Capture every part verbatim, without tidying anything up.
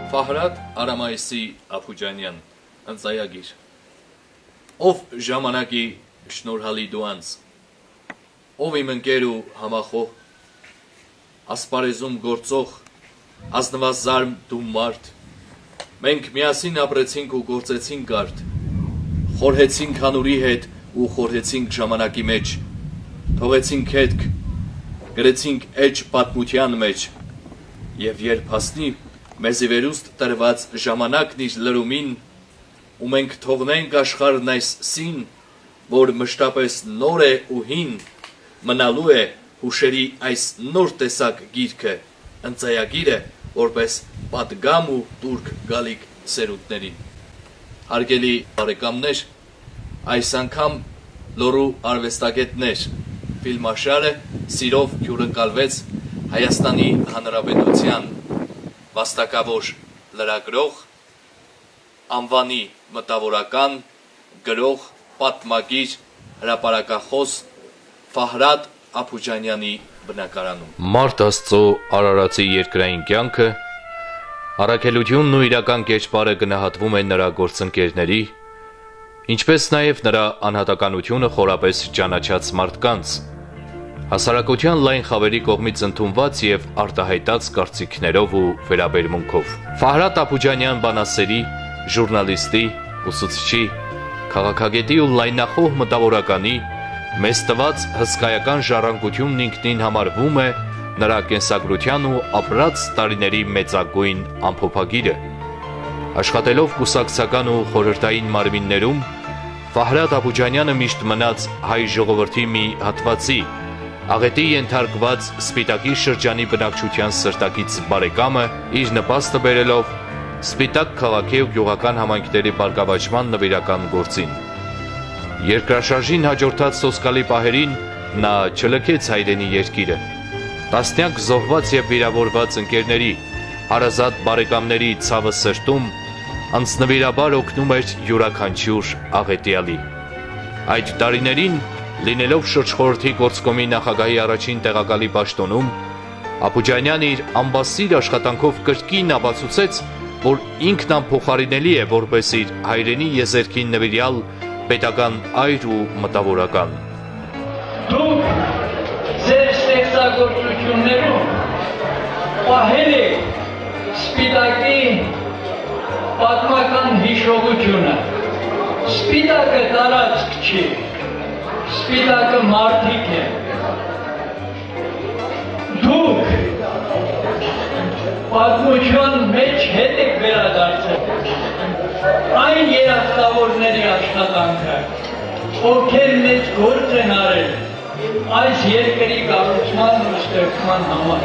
Ֆահրատ Արամայիսի Ափուջանյան, ընծայագիր, ով ժամանակի շնորհալի դուանց, ով իմ ընկեր ու համախոհ, ասպարեզում գործող, ազնվազարմ դու մարդ, մենք միասին ապրեցինք ու գործեցինք արդ, խորհեցինք հանուրի հետ ու խորհեցինք ժամանակի մեջ, թողեցինք հետք, գրեցինք էջ պատմության մեջ, և երբ հասնի մեզի վերուստ տրված ժամանակն իր լրումին, ու մենք թողնենք աշխարհն այս սին, որ մշտապես նոր է ու հին, մնալու է հուշերի այս նոր տեսակ գիրքը, ընծայագիրը, որպես պատգամ ու տուրք գալիք սերունդներին։ Հարգելի բարեկամներ, այս անգամ լոռու արվեստագետներ, ֆիլմաշարը սիրով հյուրընկալվեց Հայաստանի Հանրապետության վաստակավոր լրագրող, անվանի մտավորական, գրող, պատմագիր, հրապարակախոս Ֆահրատ Ափուջանյանի բնակարանում։ Մարդ Աստծո արարածի երկրային կյանքը, առաքելությունն ու իրական կերպարը գնահատվում են նրա գործընկերների, ինչպես նաև նրա անհատականությունը խորապես ճանաչած մարդկանց, հասարակության լայն խավերի կողմից ընդունված և արտահայտած կարծիքներով ու վերաբերմունքով։ Ֆահրատ Ափուջանյան բանասերի, ժուրնալիստի, ուսուցչի, քաղաքագետի ու լայնախոհ մտավորականի մեզ տված հսկայական ժառանգությունն ինքնին համարվում է նրա կենսագրության ու ապրած տարիների մեծագույն ամփոփագիրը։ Աշխատելով կուսակցական ու խորհրդային մարմիններում, Ֆահրատ Ափուջանյանը միշտ մնաց հայ ժողովրդի մի հատվածի, աղետի ենթարկված Սպիտակի շրջանի բնակչության սրտակից բարեկամը, իր նպաստը բերելով Սպիտակ քաղաքի ու գյուղական համայնքների բարգավաճման նվիրական գործին։ Երկրաշարժին հաջորդած սոսկալի պահերին նա չլքեց հայրենի երկիրը։ Տասնյակ զոհված և վիրավորված ընկերների, հարազատ բարեկամների ցավը սրտում անձնվիրաբար օգնում էր յուրաքանչյուր աղետյալի։ Այդ տարիներին, լինելով շրջխորհրդի գործկոմի նախագահի առաջին տեղակալի պաշտոնում, Ափուջանյանը իր ամբասիր աշխատանքով կրկին ապացուցեց, որ ինքն անփոխարինելի է որպես իր հայրենի եզերքին նվիրյալ պետական այր ու մտավորական։ Դուք ձեր ստեղծագործություններում պահել եք Սպիտակի պատմական հիշողությունը։ Սպիտակը տարածք չի, Սպիտակը մարդիկ է։ Դուք պատմության մեջ հետ եք վերադարձել այն երախտավորների աշխատանքը, ովքեր մեծ գործ են արել այս երկրի կառուցման ու ստեղծման համար։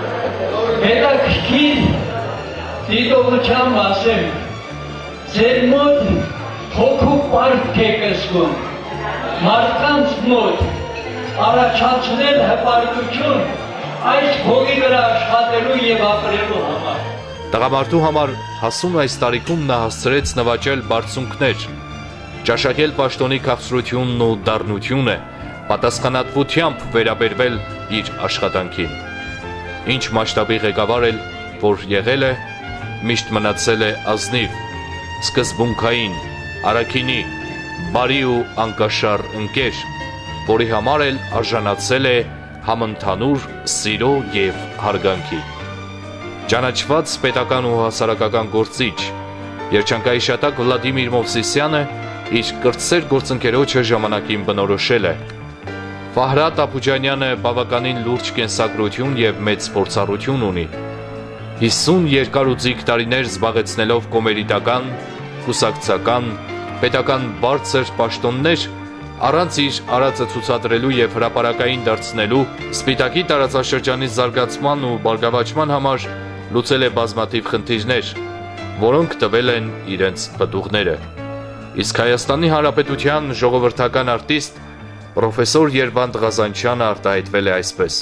Հետաքրքիր դիտողությամբ ասեմ, ձեր մոտ հոգու պարտք եք զգում, մարդկանց մոտ առաջացնել հպարտություն այս փողի վրա աշխատելու և ապրելու համար։ Տղամարդու համար հասուն այս տարիքում նա հասցրեց նվաճել բարձունքներ, ճաշակել պաշտոնի քաղցրությունն ու դառնությունը, պատասխանատվությամբ վերաբերվել իր աշխատանքին։ Ինչ մասշտաբի ղեկավար էլ, որ եղել է, միշտ մնացել է ազնիվ, սկզբունքային, առաքինի, բարի ու անկաշառ ընկեր, որի համար էլ արժանացել է համընդհանուր սիրո և հարգանքի։ Ճանաչված պետական ու հասարակական գործիչ, երջանկայիշատակ Վլադիմիր Մովսիսյանը իր կրտսեր գործընկերոջը ժամանակին բնորոշել է. Ֆահրատ Ափուջանյանը բավականին լուրջ կենսագրություն և մեծ փորձառություն ունի։ հիսուն երկար ու ձիգ տարիներ զբաղեցնելով կոմերիտական, կուսակցական, պետական բարձր պաշտոններ, առանց իր արածը ցուցադրելու և հրապարակային դարձնելու Սպիտակի տարածաշրջանի զարգացման ու բարգավաճման համար լուծել է բազմաթիվ խնդիրներ, որոնք տվել են իրենց պտուղները։ Իսկ Հայաստանի Հանրապետության ժողովրդական արտիստ պրոֆեսոր Երվանդ Ղազանչյանը արտահայտվել է այսպես.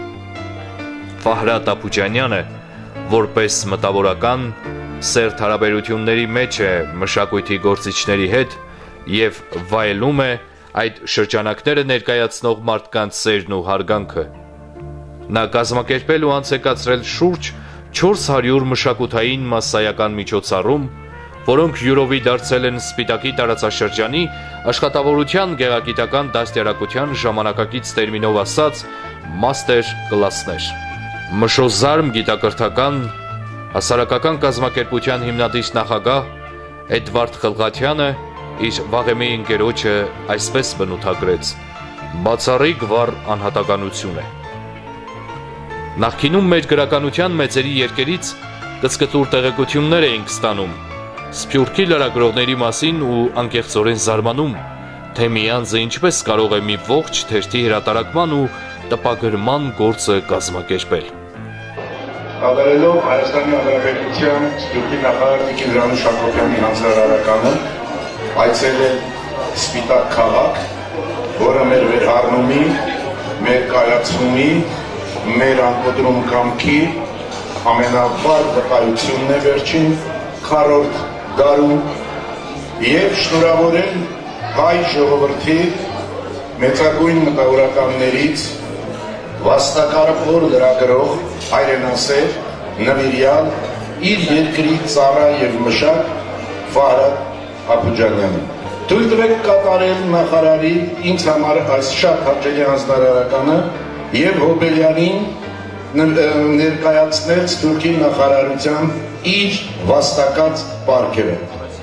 Ֆահրատ Ափուջանյանը, որպես մտավորական, սերտ հարաբերությունների մեջ է մշակույթի գործիչների հետ և վայելում է այդ շրջանակները ներկայացնող մարդկանց սերն ու հարգանքը։ Նա կազմակերպել ու անցեկացրել շուրջ չորս հարյուր մշակութային մասսայական միջոցառում, որոնք յուրովի դարձել են Սպիտակի տարածաշրջանի աշխատավորության գեղագիտական դաստիարակության ժամանակակից տերմինով ասած մաստեր կլասներ։ Մշոզարմ գիտակրթական հասարակական կազմակերպության հիմնադիր նախագահ Էդվարդ Խլղաթյանը իր վաղեմի ընկերոջը այսպես բնութագրեց. բացառիկ վառ անհատականություն է։ Նախկինում մեր գրականության մեծերի երկերից կծկտուր տեղեկություններ էինք ստանում, Սփյուռքի լրագրողների մասին ու անկեղծորեն զարմանում, թե մի անձը ինչպես կարող է մի ողջ թերթի հրատարակման ու տպագրման գործը կազմակերպել։ Ավերելով Հայաստանի Հանրապետության Սփյուռքի նախարար Տիկին Վրանուշ Հակոբյանի հանձնարարականը այցելել Սպիտակ քաղաք, որը մեր վերհառնումի, մեր կայացումի, մեր անկոտրում կամքի ամենավառ վկայությունն է վերջին քառորդ դարում եւ շնորհավորել հայ ժողովրդի մեծագույն մտավորականներից վաստակարփոր լրագրող հայրենասեր նվիրյալ իր երկրի ծառա եւ մշակ Ֆարհադ Աբուջանյանին։ Թույլ տվեք կատարել նախարարի ինձ համար այս շատ հաճելի հանձնարարականը եւ Հոբելյանին ներկայացնել Սփյուռքի նախարարության իր վաստակած պարգևը։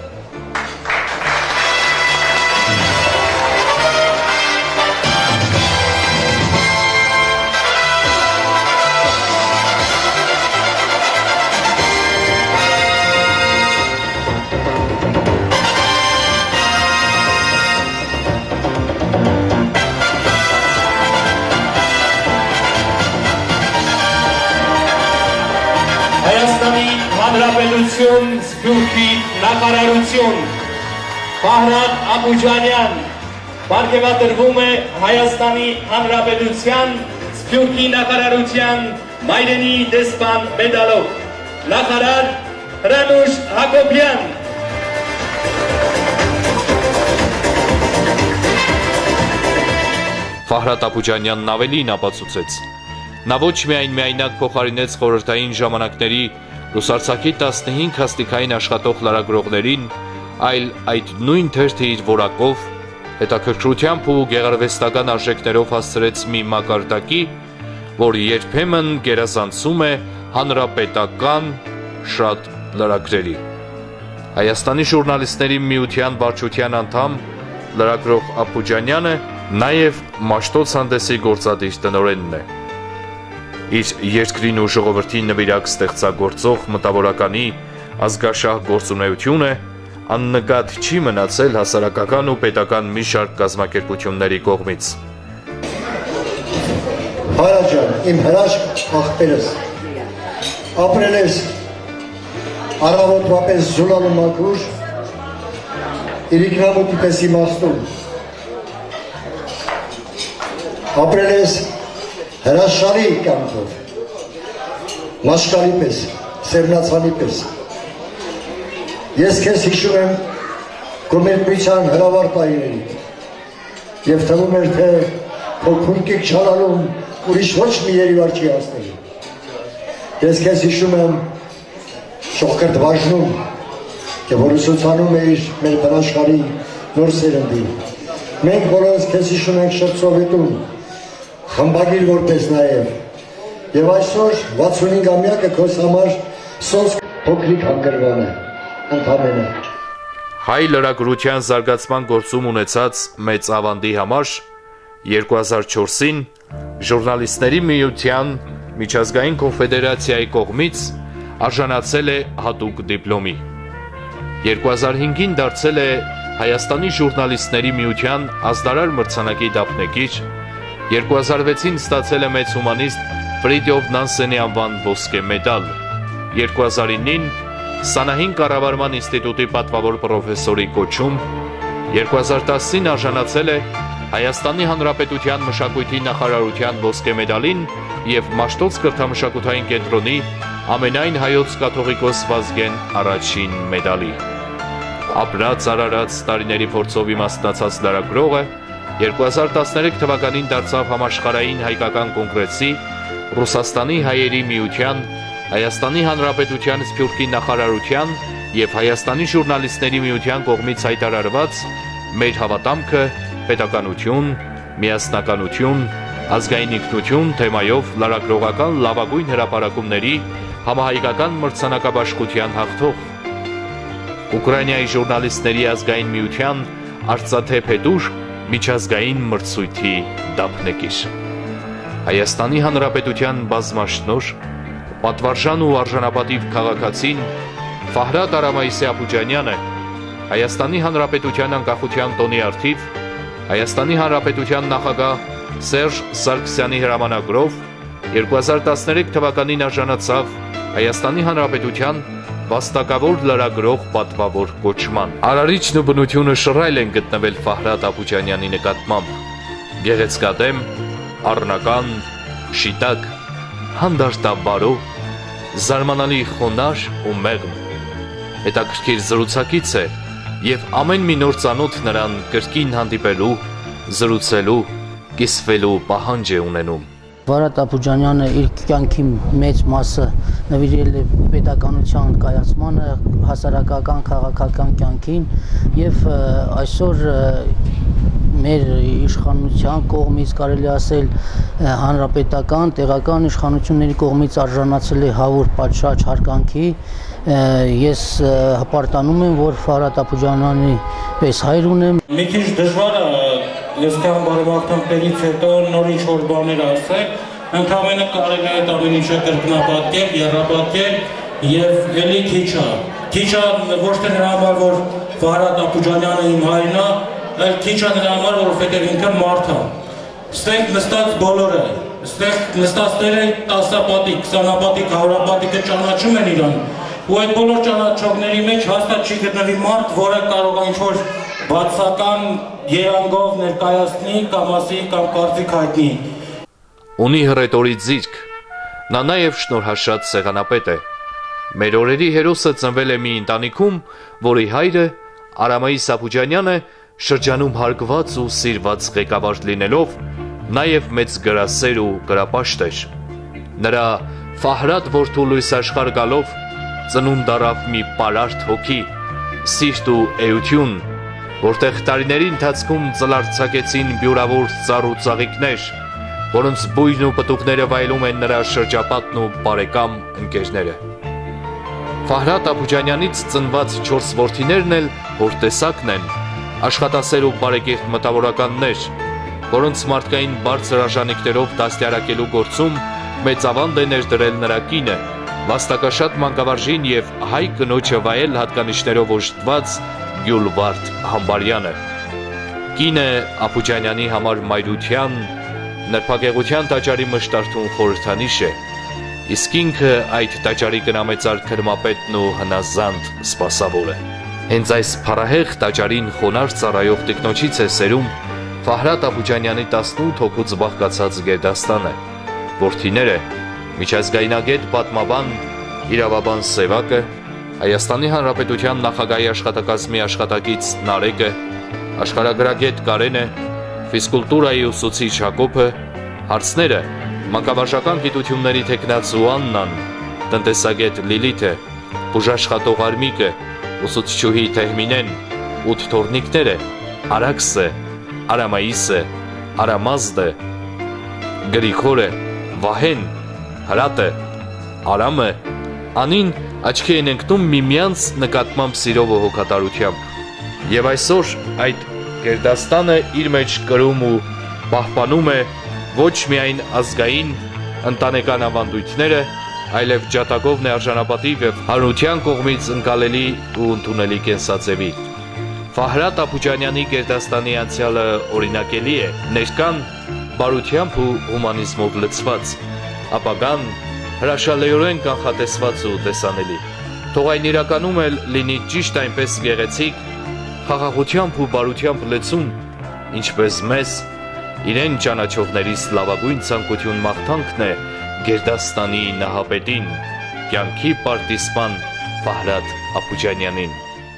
Հայաստանի Հանրապետություն Սփյուռքի նախարարություն Ֆարհադ Աբուջանյան պարգևատրվում է Հայաստանի Հանրապետության Սփյուռքի նախարարության մայրենի դեսպան մեդալով նախարար Վրանուշ Հակոբյան Ֆարհադ Աբուջանյանն ավելին ապացուցեց. Նա ոչ միայն միայնակ փոխարինեց խորհրդային ժամանակների Ռուսարցախի տասնհինգ հաստիքային աշխատող լրագրողներին, այլ այդ նույն թերթը իր որակով, հետաքրքրությամբ ու գեղարվեստական արժեքներով հասցրեց մի մակարդակի, որ երբեմն գերազանցում է հանրապետական շատ լրագրերի։ Հայաստանի ժուրնալիստների միության վարչության անդամ լրագրող Աբուջանյանը նաև Մաշտոց հանդեսի գործադիր տնօրենն է։ Իր երկրին ու ժողովրդին նվիրակ ստեղծագործող մտավորականի ազգաշահ գործունեությունը աննկատ չի մնացել հասարակական ու պետական մի շարք կազմակերպությունների կողմից։ Հարաջան, իմ հրաշք աղբերս, ապրել ես առավոտվա պես զուլալու մաքուր, իրիկնամուտի պես իմաստուն, ապրել ես հրաշալի կյանքով, մաշկալի պես, սերմնացանի պես։ Ես քեզ հիշում եմ քո մեծության հրավառ տարիների եւ թվում էր թե քո քունկիկ չանալուն ուրիշ ոչ մի երիվար չի հասնելու։ Ես քեզ հիշում եմ շողկրտ վաժնում եւ որ ուսուցանում էիր մեր բնաշխարհի նոր սերնդին։ Մենք բոլորս քեզ հիշում ենք շրթսովետում խմբագիր որպես նաև եւ այսօր վաթսունհինգամյակը քոս համար սոսկ փոքրիկ հանգրվան է ընդամենը։ Հայ լրագրության զարգացման գործում ունեցած մեծ ավանդի համար երկու հազար չորսին ժուրնալիստների միության միջազգային կոնֆեդերացիայի կողմից արժանացել է հատուկ դիպլոմի։ երկու հազար հինգին դարձել է Հայաստանի ժուրնալիստների միության ազդարար մրցանակի դափնեկիր, երկու հազար վեցին ստացել է մեծ հումանիստ Ֆրիդյոֆ Նանսենի անվան ոսկե մեդալ, երկու հազար ինին Սանահին կառավարման ինստիտուտի պատվավոր պրոֆեսորի կոչում, երկու հազար տասին արժանացել է Հայաստանի Հանրապետության մշակույթի նախարարության ոսկե մեդալին և Մաշտոց կրթամշակութային կենտրոնի ամենայն հայոց կաթողիկոս Վազգեն առաջին մեդալի։ Ապրած արարած տարիների փորձով իմաստնացած լրագրողը երկու հազար տասներեք թվականին դարձավ համաշխարհային հայկական կոնգրեսի Ռուսաստանի հայերի միության Հայաստանի Հանրապետության Սփյուռքի նախարարության և Հայաստանի ժուրնալիստների միության կողմից հայտարարված «Մեր հավատամքը, պետականություն, միասնականություն, ազգային ինքնություն» թեմայով լրագրողական լավագույն հրապարակումների համահայկական մրցանակաբաշխության հաղթող, Ուկրաինայի ժուրնալիստների ազգային միության արծաթե փետուր միջազգային մրցույթի դափնեկիր, Հայաստանի Հանրապետության բազմաշնորհ, պատվարժան ու արժանապատիվ քաղաքացին Ֆահրատ Արամայիսե Աբուջանյանը Հայաստանի Հանրապետության անկախության տոնի առթիվ Հայաստանի Հանրապետության նախագահ Սերժ Սարգսյանի հրամանագրով երկու հազար տասներեք թվականին արժանացավ Հայաստանի Հանրապետության վաստակավոր լրագրող պատվավոր կոչման։ Արարիչն ու բնությունը շռայլ են գտնվել Ֆահրատ Աբուջանյանի նկատմամբ, գեղեցկադեմ, առնական, շիտակ, հանդարտաբարո, զարմանալի խոնար ու մեղմ, հետաքրքիր զրուցակից է և ամեն մի նոր ծանոթ նրան կրկին հանդիպելու, զրուցելու, կիսվելու պահանջ է ունենում։ Ֆահրատ Աբուջանյանը իր կյանքի մեծ մասը նվիրել է պետականության կայացմանը, հասարակական քաղաքական կյանքին և այսօր մեր իշխանության կողմից կարելի ասել հանրապետական, տեղական իշխանությունների կողմից արժանացել է հավուր պատշաճ հարգանքի։ Ես հպարտանում եմ, որ Ֆահրատ Աբուջանյանի պես հայր ունեմ։ Մի քիչ դժվար է այսքան բարեմաղթանքներից հետո նոր ինչ-որ բաներ ասել, ընդամենը կարելի է այդ ամեն ինչը կրկնապատկել, եռապատկել և էլի քիչ է։ Քիչ է ոչ թե նրա համար, որ Ֆահրատ Աբուջանյանը իմ հայրն է, այլ քիչ է նրա համար, որովհետև ինքը մարդ է։ Ստեղ նստած բոլորը, ստեղ նստածները տասապատիկ, քսանապատիկ, հարյուրապատիկը ճանաչում են իրան, ու այդ բոլոր ճանաչողների մեջ հաստատ չի գտնվի մարդ, որը կարող է ինչ-որ բացական երանգով ներկայացնի կամ ասի կամ կարծիք հայտնի։ Ունի հռետորի ձիրք, նա նաև շնորհաշատ սեղանապետ է։ Մեր օրերի հերոսը ծնվել է մի ընտանիքում, որի հայրը Արամայիս Աբուջանյանը շրջանում հարգված ու սիրված ղեկավար լինելով, նաև մեծ գրասեր ու գրապաշտ էր։ Նրա Ֆահրատ որդու լույս աշխարհ գալով ծնունդ առավ մի պարարտ հոգի, սիրտ ու էություն, որտեղ տարիների ընթացքում ծլարձակեցին բյուրավոր ծառ ու ծաղիկներ, որոնց բույն ու պտուղները վայելում են նրա շրջապատն ու բարեկամ ընկերները։ Ֆահրատ Աբուջանյանից ծնված չորս որդիներն էլ հորտեսակն են, աշխատասեր ու բարեկիրթ մտավորականներ, որոնց մարդկային բարձր արժանիքներով դաստիարակելու գործում մեծ ավանդ է ներդրել նրա կինը, վաստակաշատ մանկավարժին և հայ կնոջը վայել հատկանիշներով օժտված Գյուլվարդ Համբարյանը։ Կինը Աբուջանյանի համար մայրության, նրբագեղության տաճարի մշտարթուն խորհրդանիշ է, իսկ ինքը այդ տաճարի կնամեծար քրմապետն ու հնազանդ սպասավորը։ Հենց այս փառահեղ տաճարին խոնարհ ծառայող տիկնոջից է սերում Ֆահրատ Աբուջանյանի տասնութ հոգուց բաղկացած գերդաստանը, որդիները միջազգայնագետ պատմաբան Իրավաբան Սևակը, Հայաստանի Հանրապետության նախագահի աշխատակազմի աշխատակից Նարեկը, աշխարհագրագետ Կարենը, ֆիզկուլտուրայի ուսուցիչ Հակոբը, հարցները մանկավարժական գիտությունների թեկնածու Աննան, տնտեսագետ Լիլիթը, բուժաշխատող Արմիկը, ուսուցչուհի Թեհմինեն, ութ թորնիկները Արաքսը, Արամայիսը, Արամազդը, Գրիգորը, Վահեն, Հրատը, Արամը, Անին աչքի են ընկնում միմյանց նկատմամբ սիրով ու հոգատարությամբ։ Եվ այսօր այդ գերդաստանը իր մեջ կրում ու պահպանում է ոչ միայն ազգային, ընտանեկան ավանդույթները, այլև ջատագով նեարժանապատիվ և հանրության կողմից ընկալելի ու ընդունելի կենսաձևի։ Ֆահրատ Աբուջանյանի գերդաստանի անցյալը օրինակելի է, ներկան բարությամբ ու հումանիզմով լցված, ապագան հրաշալիորեն կանխատեսված ու տեսանելի։ Թող այն իրականում էլ լինի ճիշտ այնպես գեղեցիկ, խաղաղությամբ ու բարությամբ լեցուն, ինչպես մեզ, իրեն ճանաչողներից լավագույն ցանկություն մաղթանքն է գերդաստանի նահապետին, կյանքի պարտիսպան Ֆահրատ Աբուջանյանին։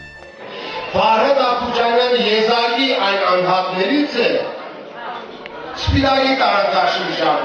Ֆահրատ Աբուջանյանը եզակի այն անդամներից է, Սպիրակի տարածաշրջանում,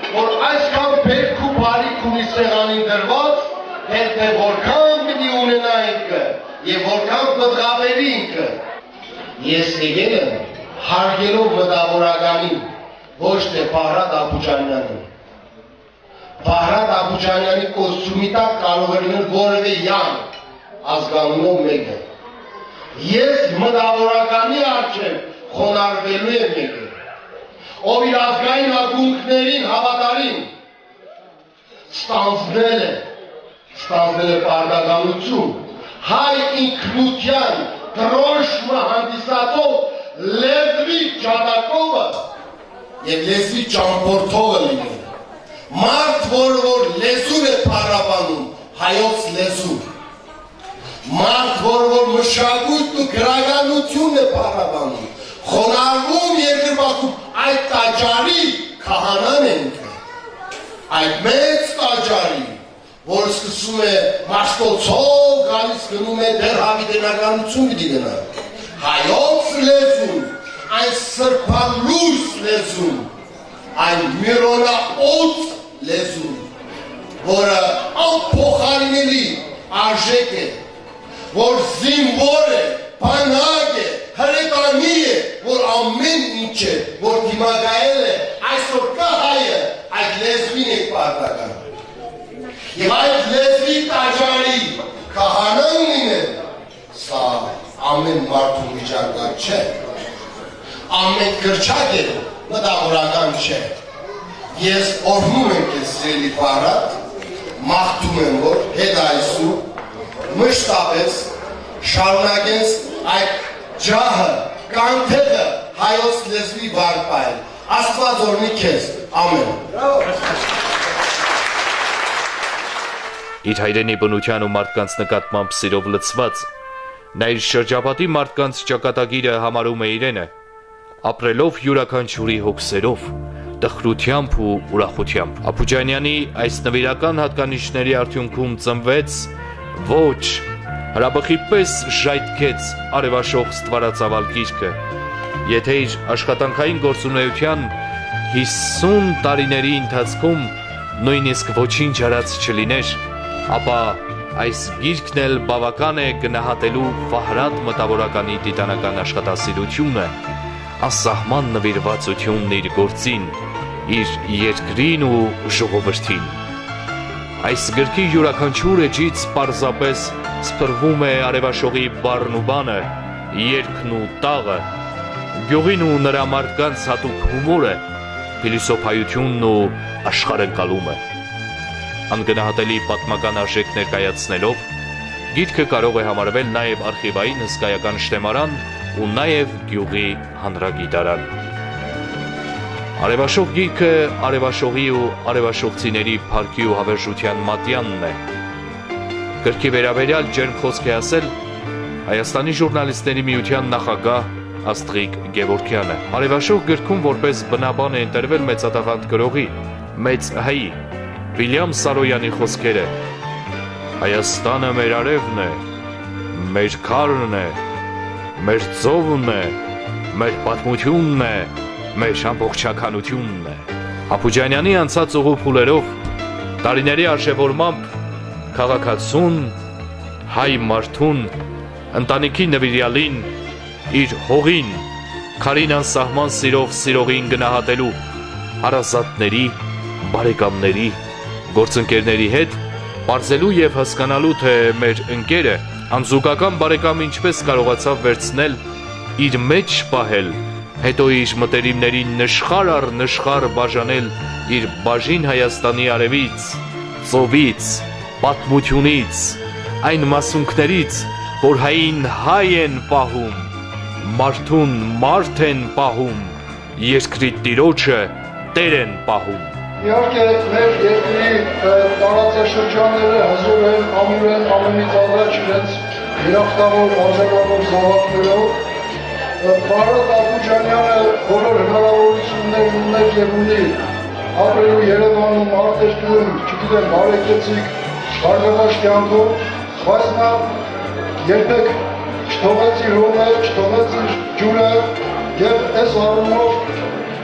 որ այսքան պետք ու բարիք ունի սեղանին դրված, թե որքան պիտի ունենա ինքը եւ որքան բղավերի ինքը։ Ես եկել եմ հարգելով մտավորականին, ոչ թե Բահրատ Աբուջանյանին։ Բահրատ Աբուջանյանի կոստյումի տակ կարող է լինել որևէ յան ազգանունով մեկը։ Ես մտավորականի առջև խոնարհվելու եմ եկել, ով իր ազգային ակունքներին հավատարիմ ստանձնել է, ստանձնել է պարտականություն, հայ ինքնության դրոշմը հանդիսացող լեզվի ջատակովը և լեզվի ճամփորդողը լինել։ Մարդ, որը որ լեզուն է փառաբանում, հայոց լեզուն։ Մարդ, որը որ մշակույթն ու գրականությունն է փառաբանում, խոնարհվում երկրպագում, այդ տաճարի քահանան է ինքը, այդ մեծ տաճարի, որ սկսում է մաշկոցով գալիս գնում է դեռ հավիտենականություն պիտի գնա։ Հայոց լեզուն, այն սրբալույս լեզուն, այն միրոնաոց լեզուն, որը անփոխարինելի արժեք է, որ զինվոր է, բանակ է, հրետանի է, որ ամեն ինչ է, որ դիմակայել է, այսօր կա հայը, այդ լեզվին է պարտական։ Եվ այդ լեզվի տաճարի քահանան լինել, սա ամեն մարդու վիճակված չէ, ամեն կրճակ է, մտավորական չէ։ Ես օրհնում եմ քեզ սիրելի Բահրատ, մաղթում եմ, որ հետ այսու մշտապես շարունակես այդ ջահը, կանթեղը հայոց լեզվի վարպայել։ Աստված օրհնի քեզ, ամեն։ Իր հայրենի բնության ու մարդկանց նկատմամբ սիրով լցված, նա իր շրջապատի մարդկանց ճակատագիրը համարում է իրենը, ապրելով յուրաքանչյուրի հոգսերով, տխրությամբ ու ուրախությամբ։ Աբուջանյանի այս նվիրական հատկանիշների արդյունքում ծնվեց ոչ հրաբխի պես ժայթքեց արևաշող ստվարածավալ գիրքը, եթե իր աշխատանքային գործունեության հիսուն տարիների ընթացքում նույնիսկ ոչինչ արած չլիներ, ապա այս գիրքն էլ բավական է գնահատելու Բահրատ մտավորականի տիտանական աշխատասիրությունը, անսահման նվիրվածությունն իր գործին, իր երկրին ու ժողովրդին։ Այս գրքի յուրաքանչյուր էջից պարզապես սփռվում է արևաշողի բառն ու բանը, երգն ու տաղը, գյուղին ու նրա մարդկանց հատուկ հումորը, փիլիսոփայությունն ու աշխարհընկալումը։ Անգնահատելի պատմական արժեք ներկայացնելով, գիրքը կարող է համարվել նաև արխիվային հսկայական շտեմարան ու նաև գյուղի հանրագիտարան։ Արևաշող գիրքը արևաշողի ու արևաշողցիների փառքի ու հավերժության մատյանն է։ Գրքի վերաբերյալ ջերմ խոսք է ասել Հայաստանի ժուրնալիստների միության նախագահ Աստղիկ Գևորգյանը։ Արևաշող գրքում որպես բնաբան է ընտրվել մեծատաղանդ գրողի, մեծ հայի Վիլյամ Սարոյանի խոսքերը. Հայաստանը մեր արևն է, մեր քարն է, մեր ծովն է, մեր պատմությունն է, մեր ամբողջականությունն է։ Աբուջանյանի անցած ուղու փուլերով, տարիների արժևորմամբ, քաղաքացուն, հայ մարդուն, ընտանիքի նվիրյալին, իր հողին, քարին անսահման սիրով սիրողին գնահատելու, հարազատների, բարեկամների, գործընկերների հետ պարզելու և հասկանալու, թե մեր ընկերը անզուգական բարեկամ ինչպես կարողացավ վերցնել, իր մեջ պահել, հետո իր մտերիմներին նշխար առ նշխար բաժանել իր բաժին Հայաստանի արևից, ծովից, պատմությունից, այն մասունքներից, որ հային հայ են պահում, մարդուն մարդ են պահում, երկրի տիրոջը տեր են պահում։ Իհարկե մեր երկրի տարածաշրջանները հզոր են, ամուր են, ամենից առաջ իրենց երախտավոր արժանավոր զավակներով։ Բահրատ Աբուջանյանը բոլոր հնարավորություններ ուներ և ունի ապրելու Երևանում, արտերկրում, չգիտեմ, բարեկեցիկ, բարգավաճ կյանքով, բայց նա երբեք չթողեց իր հողը, չթողեց իր ջուրը և այս առումով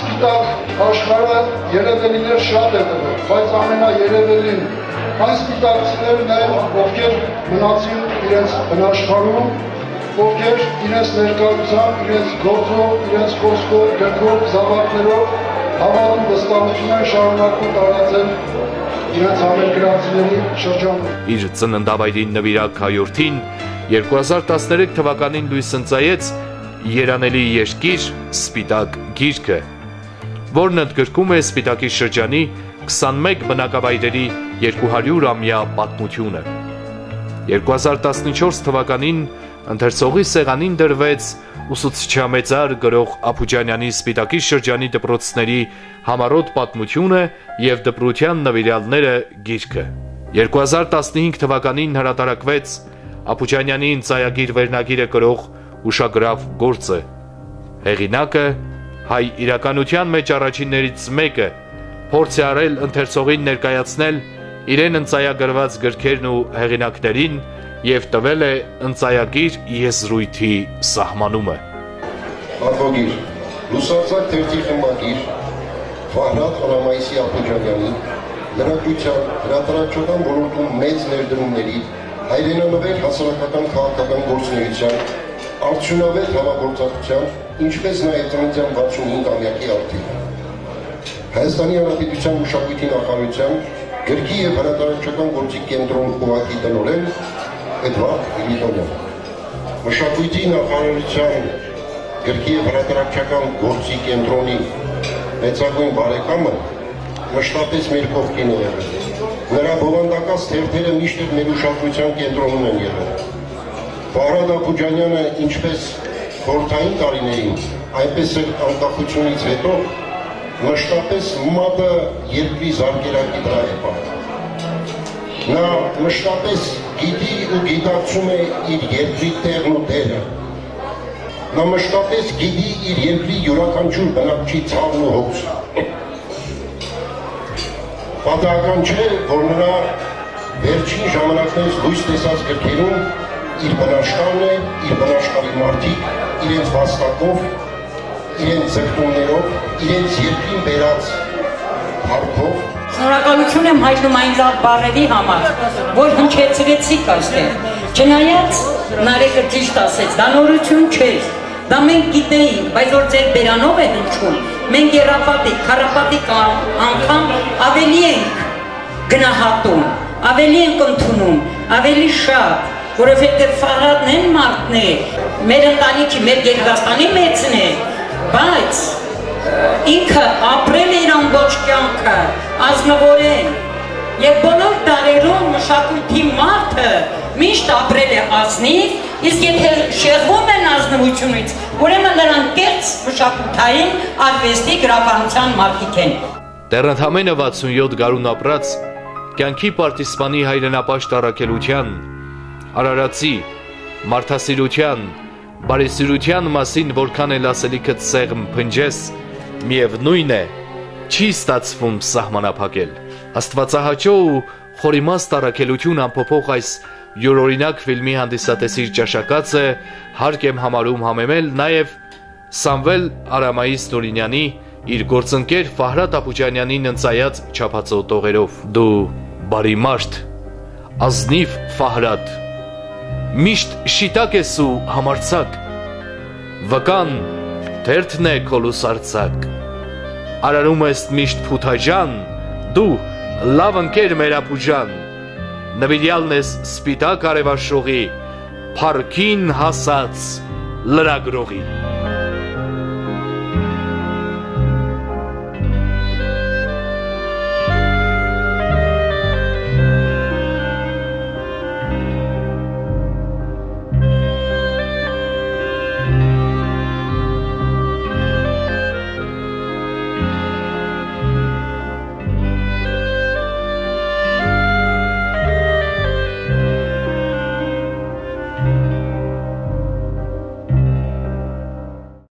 սպիտակ աշխարհը երևելիներ շատ է տվել, բայց ամենաերևելին այն սպիտակցիներն են, ովքեր մնացին իրենց բնաշխարհում, ովքեր իրենց ներկայությամբ, իրենց գործով, իրենց խոսքով, գրքով, զավակներով հավատում վստահություն են շարունակում տարածել իրենց համերկրացիների շրջանում։ Իր ծննդավայրին նվիրակ հայորդին երկու հազար տասներեք թվականին լույս ընծայեց երանելի երկիր «Սպիտակ գիրքը», որն ընդգրկում է Սպիտակի շրջանի քսանմեկ բնակավայրերի երկու հարյուր-ամյա պատմությունը։ երկու հազար տասնչորս թվականին ընթերցողի սեղանին դրվեց ուսուցչամեծար գրող Աբուջանյանի Սպիտակի շրջանի դպրոցների համառոտ պատմությունը և դպրության նվիրյալները գիրքը։ երկու հազար տասնհինգ թվականին հրատարակվեց Աբուջանյանի ընծայագիր վերնագիրը կրող ուշագրավ գործը։ Հեղինակը հայ իրականության մեջ առաջիններից մեկը փորձ է արել ընթերցողին ներկայացնել իրեն ընծայագրված գրքերն ու հեղինակներին և տվել է ընծայագիր եզրույթի սահմանումը։ Ատվագիր, լուսարձակ թերթի խմբագիր, Ֆահրատ Խորամայիսի Աբուջանյանի, լրագրության, հրատարակչական ոլորտում մեծ ներդրումների, հայրենանվեր հասարակական քաղաքական գործունեության, արդյունավետ համագործակցության, ինչպես նաև ծննդյան վաթսունհինգամյակի արդիվ։ Հայաստանի Հանրապետության մշակույթի նախարարության գրքի և հրատարակչական գործի կենտրոն ուղղակի տնօրեն Էդվարդ Իլիտոնյան, մշակույթի նախարարության գրքի և հրատարակչական գործի կենտրոնի մեծագույն բարեկամը մշտապես մեր կողքին է եղել։ Նրա բովանդակած թերթերը միշտ մեր ուշադրության կենտրոնում են եղել։ Ֆահրատ Աբուջանյանը ինչպես խորհրդային տարիներին, այնպես էլ անկախությունից հետո մշտապես մատը երկրի զարկերակի վրա է պահել։ Նա մշտապես գիտի ու գիտակցում է իր երկրի տեղն ու դերը։ Նա մշտապես գիտի իր երկրի յուրաքանչյուր բնակչի ցավն ու հոգսը։ Պատահական չէ, որ նրա վերջին ժամանակներից լույս տեսած գրքերում իր բնաշխարհն է, իր բնաշխարհի մարդիկ, իրենց վաստակով, իրենց ձգտումներով, իրենց երկրին բերած փառքով։ Շնորհակալություն եմ հայտնում այն լավ բառերի համար, որ հնչեցրեցիք այստեղ։ Չնայած Նարեկը ճիշտ ասեց, դա նորություն չէր, դա մենք գիտեինք, բայց որ ձեր բերանով է հնչում, մենք երապատիկ, քարապատիկ անգամ ավելի ենք գնահատում, ավելի ենք ընդունում, ավելի շատ, որովհետև Ֆահրատն են մարդն է, մեր ընտանիքի, մեր Գերգաստանի մեծն է, բայց ինքը ապրել է իր ամբողջ կյանքը, ազնվորեն, և բոլոր դարերում մշակույթի մարդը միշտ ապրել է ազնիվ, իսկ եթե շեղվում են ազնվությունից, ուրեմն նրանք կեղծ մշակութային արվեստի գրականության մարդիկ են։ Դեռ ընդամենը վաթսունյոթ գարուն ապրած, կյանքի պարտիզպանի հայրենապաշտ առաքելության, արարածի, մարդասիրության, բարեսիրության մասին որքան էլ ասելիքդ սեղմ փնջես, միևնույն է, չի ստացվում սահմանափակել։ Աստվածահաճո ու խորիմաստ առաքելություն ամփոփող այս յուրօրինակ ֆիլմի հանդիսատեսի ճաշակացը հարկ եմ համարում համեմել նաև Սամվել Արամայիս Տորինյանի իր գործընկեր Ֆահրատ Աբուջանյանին ընծայած չափածո տողերով։ Դու բարի մարդ, ազնիվ Ֆահրատ, միշտ շիտակ ես ու համարձակ, վկան թերթն է քո լուսարձակ, արարում ես միշտ փութաժան, դու լավ ընկեր մեր Աբուջան, նվիրյալն ես սպիտակ արևաշողի, փառքին հասած լրագրողի։